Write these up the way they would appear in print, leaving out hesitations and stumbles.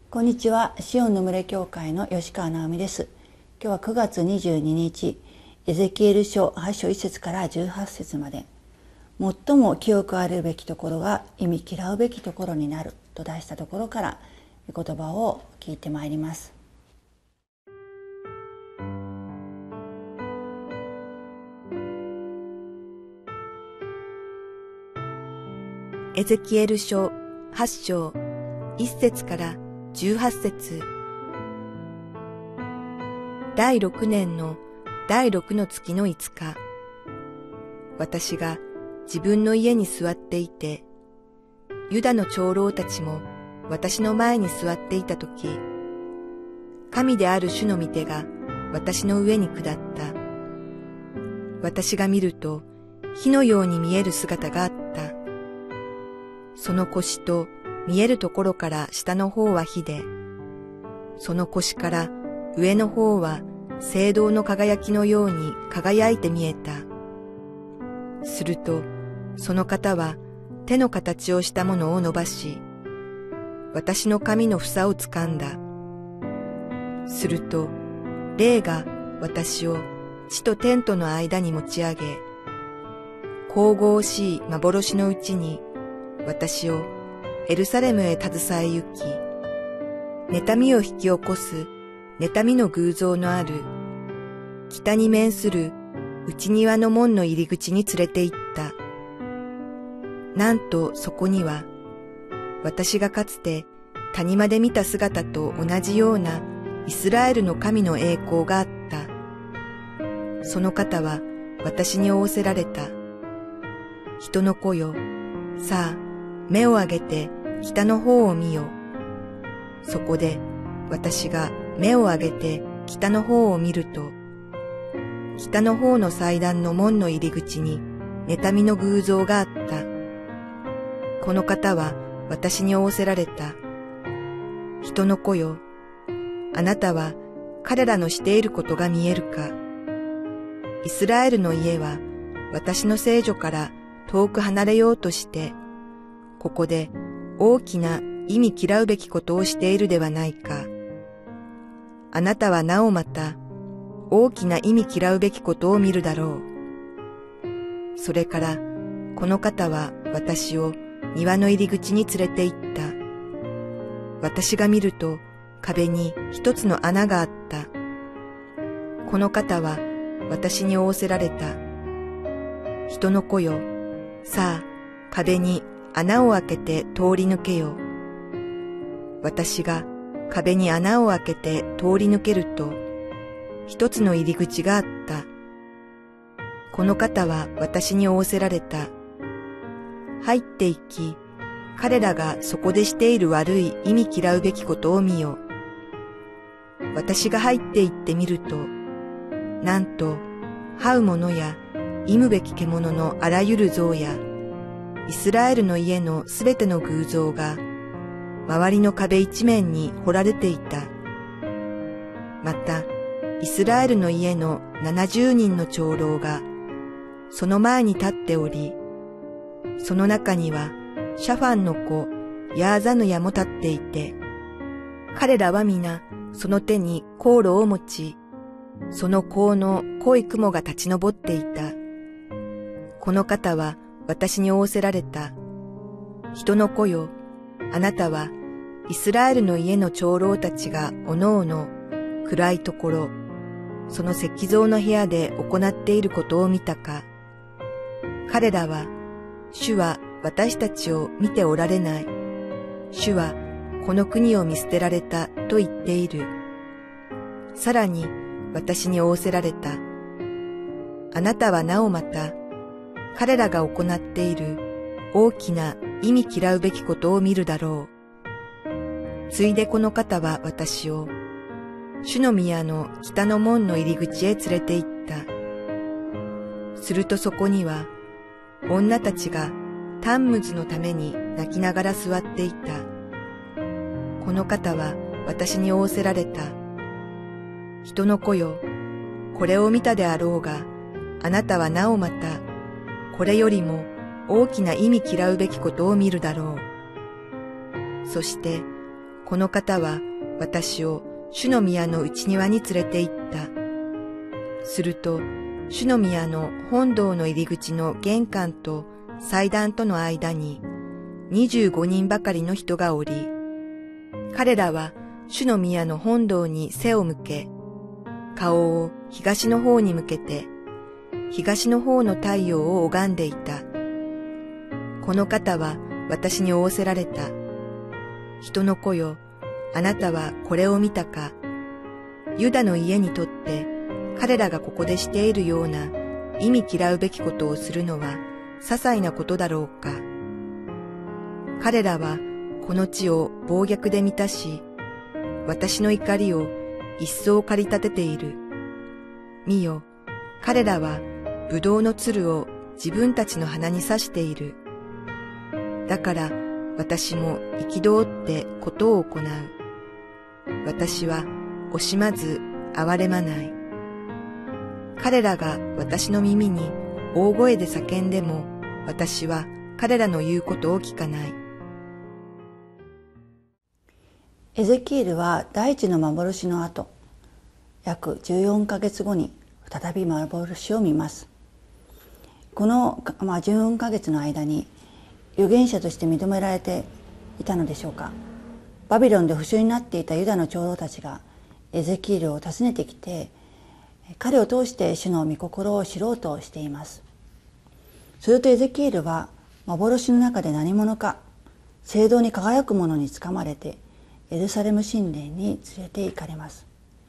こんにちは。シオンの群れ教会の吉川直美です。今日は9月22日、エゼキエル書8章1節から18節まで、最も清くあるべきところが忌み嫌うべきところになると題したところから言葉を聞いてまいります。 エゼキエル書8章1節から18節。第6年の第6の月の5日、私が自分の家に座っていて、ユダの長老たちも私の前に座っていたとき、神である主の御手が私の上に下った。私が見ると火のように見える姿があった。その腰と見えるところから下の方は火で、その腰から上の方は青銅の輝きのように輝いて見えた。すると、その方は手の形をしたものを伸ばし、私の髪の房をつかんだ。すると、霊が私を地と天との間に持ち上げ、神々しい幻のうちに私をエルサレムへ携え行き、妬みを引き起こす妬みの偶像のある北に面する内庭の門の入り口に連れて行った。なんとそこには私がかつて谷間で見た姿と同じようなイスラエルの神の栄光があった。その方は私に仰せられた。人の子よ、さあ目を上げて北の方を見よ。そこで私が目を上げて北の方を見ると、北の方の祭壇の門の入り口に妬みの偶像があった。この方は私に仰せられた。人の子よ、あなたは彼らのしていることが見えるか。イスラエルの家は私の聖所から遠く離れようとして、ここで大きな忌み嫌うべきことをしているではないか。あなたはなおまた大きな忌み嫌うべきことを見るだろう。それからこの方は私を庭の入り口に連れて行った。私が見ると壁に一つの穴があった。この方は私に仰せられた。人の子よ、さあ壁に穴を開けて通り抜けよ。私が壁に穴を開けて通り抜けると、一つの入り口があった。この方は私に仰せられた。入って行き、彼らがそこでしている悪い忌み嫌うべきことを見よ。私が入って行ってみると、なんと、這う者や忌むべき獣のあらゆる像や、イスラエルの家のすべての偶像が、周りの壁一面に彫られていた。また、イスラエルの家の70人の長老が、その前に立っており、その中には、シャファンの子、ヤーザヌヤも立っていて、彼らは皆、その手に香炉を持ち、その香の濃い雲が立ち上っていた。この方は私に仰せられた。人の子よ、あなたはイスラエルの家の長老たちがおのおの暗いところ、その石像の部屋で行っていることを見たか。彼らは、主は私たちを見ておられない。主はこの国を見捨てられたと言っている。さらに私に仰せられた。あなたはなおまた、彼らが行っている大きな忌み嫌うべきことを見るだろう。ついでこの方は私を、主の宮の北の門の入り口へ連れて行った。するとそこには、女たちがタンムズのために泣きながら座っていた。この方は私に仰せられた。人の子よ、これを見たであろうが、あなたはなおまた、これよりも大きな忌み嫌うべきことを見るだろう。そして、 この方は私を主の宮の内庭に連れて行った。すると、主の宮の本堂の入り口の玄関と祭壇との間に25人ばかりの人がおり、彼らは主の宮の本堂に背を向け、顔を東の方に向けて、東の方の太陽を拝んでいた。この方は私に仰せられた。人の子よ、あなたはこれを見たか。ユダの家にとって彼らがここでしているような忌み嫌うべきことをするのは些細なことだろうか。彼らはこの地を暴虐で満たし、私の怒りを一層駆り立てている。見よ、彼らはブドウのつるを自分たちの鼻に刺している。だから私も憤ってことを行う。私は惜しまず憐れまない。彼らが私の耳に大声で叫んでも、私は彼らの言うことを聞かない。 エゼキエルは第一の幻の後、約14ヶ月後に再び幻を見ます。この、14ヶ月の間に預言者として認められていたのでしょうか。バビロンで不死になっていたユダの長老たちがエゼキエルを訪ねてきて、彼を通して主の御心を知ろうとしています。するとエゼキエルは幻の中で何者か聖堂に輝くものにつかまれてエルサレム神殿に連れて行かれます。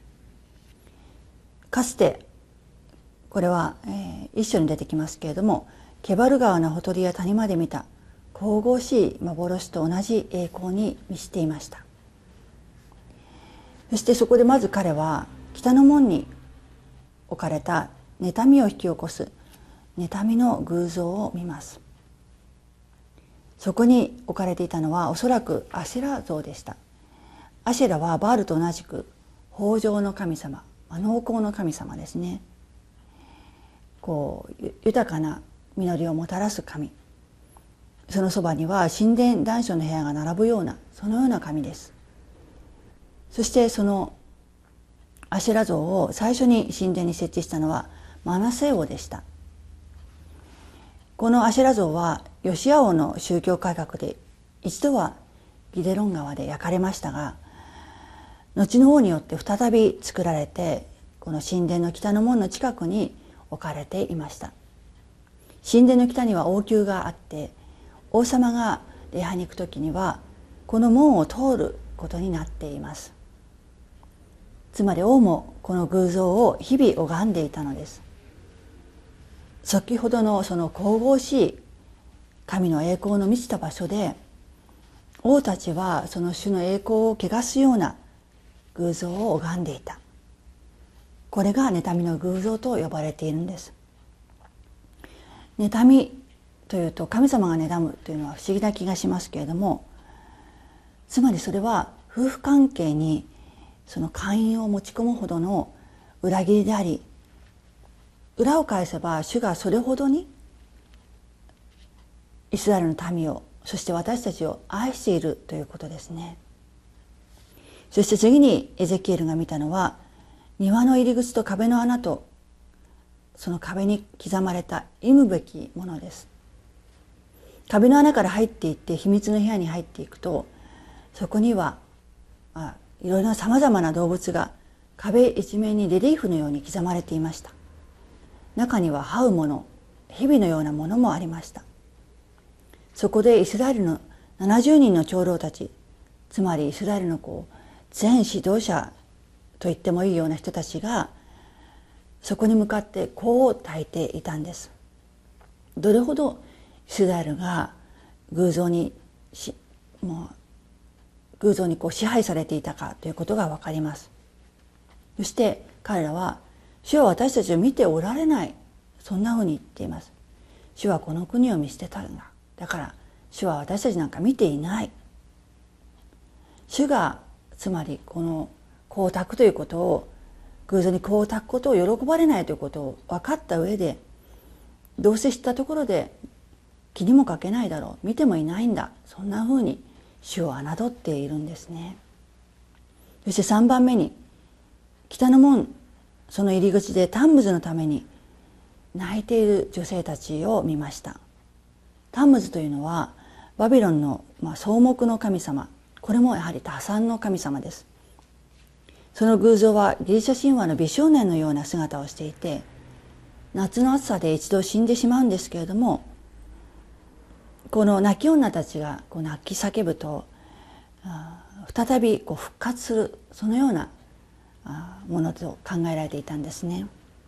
かつてこれは、一緒に出てきますけれども、ケバル川のほとりや谷間で見た神々しい幻と同じ栄光に満ちていました。そしてそこでまず彼は北の門に置かれた妬みを引き起こす妬みの偶像を見ます。そこに置かれていたのはおそらくアシェラ像でした。アシェラはバールと同じく豊穣の神様、農耕の神様ですね。豊かな実りをもたらす神、そのそばには神殿壇所の部屋が並ぶような、そのような神です。そしてそのアシェラ像を最初に神殿に設置したのはマナセ王でした。このアシェラ像はヨシア王の宗教改革で一度はギデロン川で焼かれましたが、後の王によって再び作られて、この神殿の北の門の近くに置かれていました。神殿の北には王宮があって、王様が礼拝に行く時にはこの門を通ることになっています。つまり王もこの偶像を日々拝んでいたのです。先ほどのその神々しい神の栄光の満ちた場所で、王たちはその主の栄光を汚すような偶像を拝んでいた。これが妬みの偶像と呼ばれているんです。妬みというと神様が妬むというのは不思議な気がしますけれども、つまりそれは夫婦関係にその姦淫を持ち込むほどの裏切りであり、裏を返せば主がそれほどにイスラエルの民を、そして私たちを愛しているということですね。そして次にエゼキエルが見たのは、庭の入り口と壁の穴とその壁に刻まれた忌むべきものです。壁の穴から入っていって秘密の部屋に入っていくと、そこにはいろいろなさまざまな動物が壁一面にレリーフのように刻まれていました。中には這うもの、蛇のようなものもありました。そこでイスラエルの70人の長老たち、つまりイスラエルの全指導者と言ってもいいような人たちがそこに向かってこう焚いていたんです。どれほどイスラエルが偶像に支配されていたかということがわかります。そして彼らは、主は私たちを見ておられない、そんなふうに言っています。主はこの国を見捨てたんだ。だから主は私たちなんか見ていない。主がつまりこの香焚くということを、偶像に香焚くことを喜ばれないということを分かった上で、どうせ知ったところで気にもかけないだろう、見てもいないんだ、そんなふうに主を侮っているんですね。 そして3番目に北の門、その入り口でタンムズのために泣いている女性たちを見ました。タンムズというのはバビロンの草木の神様、これもやはり打算の神様です。その偶像はギリシャ神話の美少年のような姿をしていて、夏の暑さで一度死んでしまうんですけれども、この泣き女たちが泣き叫ぶと再び復活する、そのようなものと考えられていたんですね。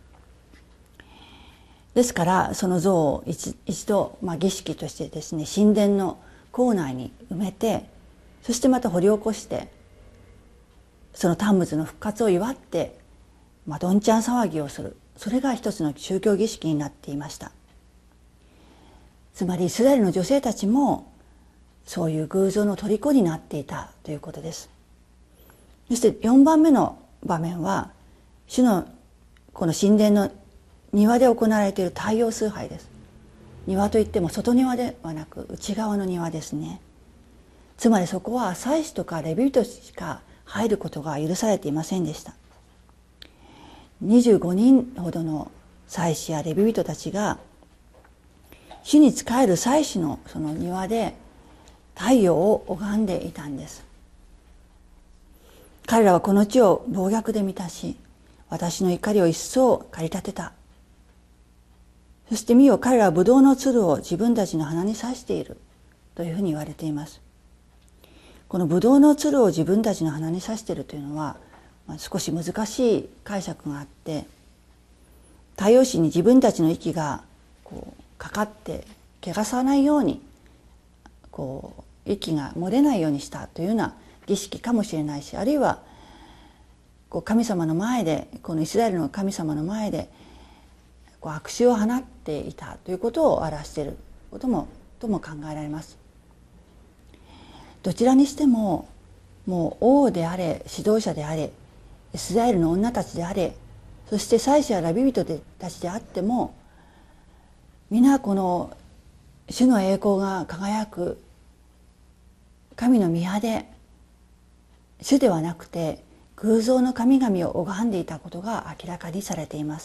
ですからその像を一度儀式としてですね、神殿の構内に埋めて、そしてまた掘り起こしてそのタンムズの復活を祝ってどんちゃん騒ぎをする、それが一つの宗教儀式になっていました。つまりイスラエルの女性たちもそういう偶像の虜になっていたということです。そして4番目の場面は主のこの神殿の庭で行われている太陽崇拝です。庭といっても外庭ではなく内側の庭ですね。つまりそこは祭司とかレビ人しか入ることが許されていませんでした。25人ほどの祭司やレビ人たちが主に仕える祭司のその庭で太陽を拝んでいたんです。彼らはこの地を暴虐で満たし、私の怒りを一層駆り立てた。そして見よ、彼らはブドウのつるを自分たちの鼻に刺しているというふうに言われています。このブドウのつるを自分たちの鼻に刺しているというのは、少し難しい解釈があって、太陽神に自分たちの息がかかって汚さないように息が漏れないようにしたというような儀式かもしれないし、あるいは神様の前で、このイスラエルの神様の前で悪臭を放っていたということを表していることも考えられます。どちらにしても、もう王であれ、指導者であれ、イスラエルの女たちであれ、そして祭司やラビ人たちであっても、皆この主の栄光が輝く神の宮で主ではなくて偶像の神々を拝んでいたことが明らかにされています。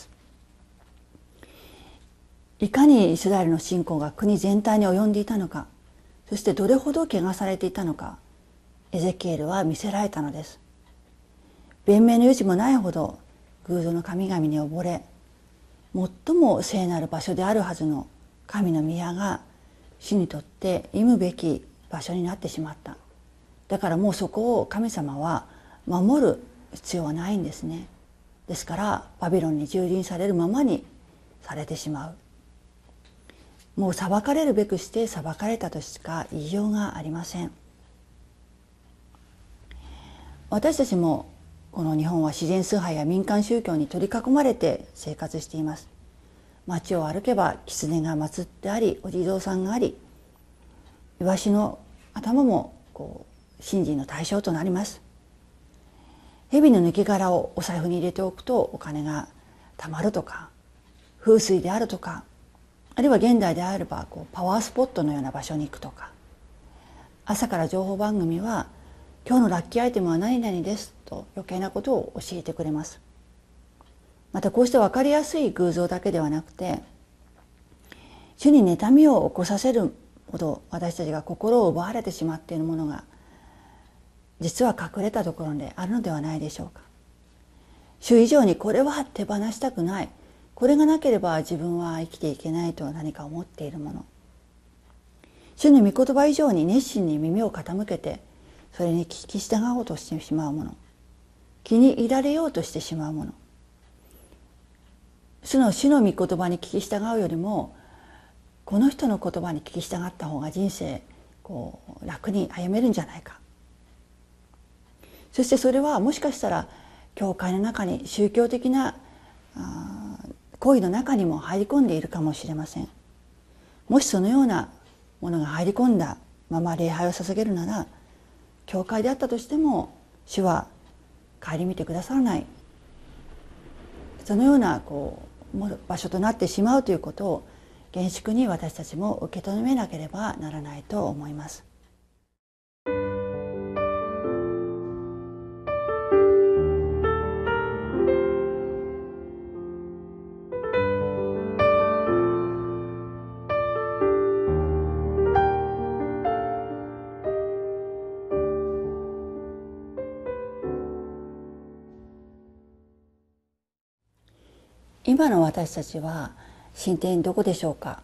いかにイスラエルの信仰が国全体に及んでいたのか、そしてどれほど汚されていたのか、エゼキエルは見せられたのです。弁明の余地もないほど偶像の神々に溺れ、最も聖なる場所であるはずの神の宮が主にとって忌むべき場所になってしまった。だからもうそこを神様は守る必要はないんですね。ですからバビロンに蹂躙されるままにされてしまう。もう裁かれるべくして裁かれたとしか言いようがありません。私たちもこの日本は自然崇拝や民間宗教に取り囲まれて生活しています。街を歩けば狐が祀ってあり、お地蔵さんがあり、イワシの頭も神事の対象となります。蛇の抜け殻をお財布に入れておくとお金が貯まるとか、風水であるとか、あるいは現代であればパワースポットのような場所に行くとか、朝から情報番組は今日のラッキーアイテムは何々ですと余計なことを教えてくれます。またこうして分かりやすい偶像だけではなくて、主に妬みを起こさせるほど私たちが心を奪われてしまっているものが実は隠れたところであるのではないでしょうか。主以上にこれは手放したくない、これがなければ自分は生きていけないと何か思っているもの、主の御言葉以上に熱心に耳を傾けてそれに聞き従おうとしてしまうもの、気に入られようとしてしまうもの、主の御言葉に聞き従うよりもこの人の言葉に聞き従った方が人生楽に歩めるんじゃないか。そしてそれはもしかしたら教会の中に宗教的な行為の中にも入り込んでいるかもしれません。もしそのようなものが入り込んだまま礼拝を捧げるなら、教会であったとしても主は顧みてくださらない、そのような場所となってしまうということを厳粛に私たちも受け止めなければならないと思います。 今の私たちは進展どこでしょうか。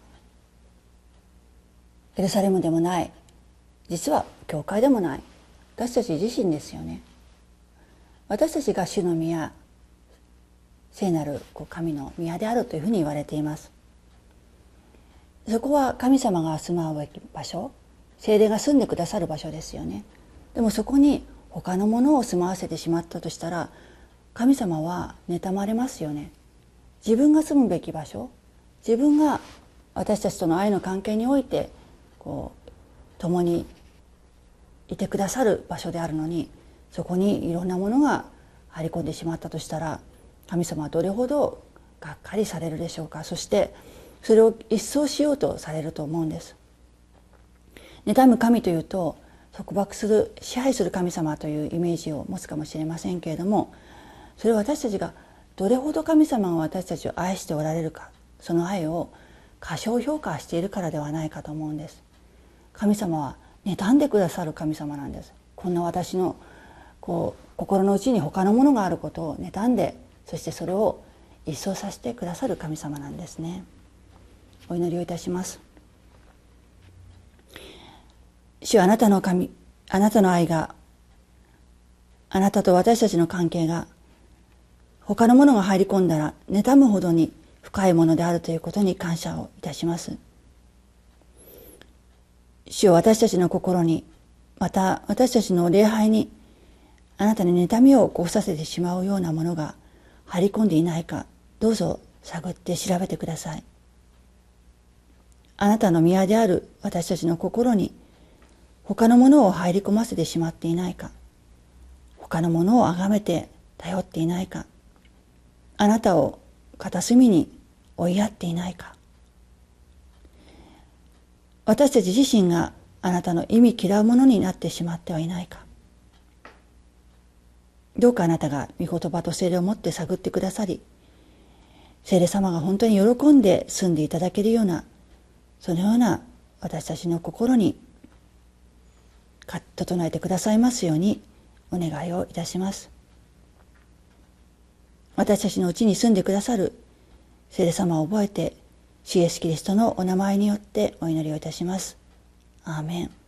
エルサレムでもない、実は教会でもない、私たち自身ですよね。私たちが主の宮、聖なる神の宮であるというふうに言われています。そこは神様が住まうべき場所、聖霊が住んでくださる場所ですよね。でもそこに他のものを住まわせてしまったとしたら、神様は妬まれますよね。自分が住むべき場所、自分が私たちとの愛の関係において共にいてくださる場所であるのに、そこにいろんなものが入り込んでしまったとしたら、神様はどれほどがっかりされるでしょうか。そしてそれを一掃しようとされると思うんです。妬む神というと、束縛する、支配する神様というイメージを持つかもしれませんけれども、それは私たちがどれほど神様が私たちを愛しておられるか、その愛を過小評価しているからではないかと思うんです。神様は妬んでくださる神様なんです。こんな私の心の内に他のものがあることを妬んで、そしてそれを一掃させてくださる神様なんですね。お祈りをいたします。主はあなたの神、あなたの愛が、あなたと私たちの関係が他のものが入り込んだら妬むほどに深いものであるということに感謝をいたします。主は私たちの心に、また私たちの礼拝にあなたに妬みを起こさせてしまうようなものが入り込んでいないか、どうぞ探って調べてください。あなたの宮である私たちの心に他のものを入り込ませてしまっていないか、他のものを崇めて頼っていないか、あなたを片隅に追いやっていないか、私たち自身があなたの忌み嫌うものになってしまってはいないか。どうかあなたが御言葉と聖霊を持って探ってくださり、聖霊様が本当に喜んで住んでいただけるような、そのような私たちの心に整えてくださいますようにお願いをいたします。私たちのうちに住んでくださる聖霊様を覚えて、主イエスキリストのお名前によってお祈りをいたします。アーメン。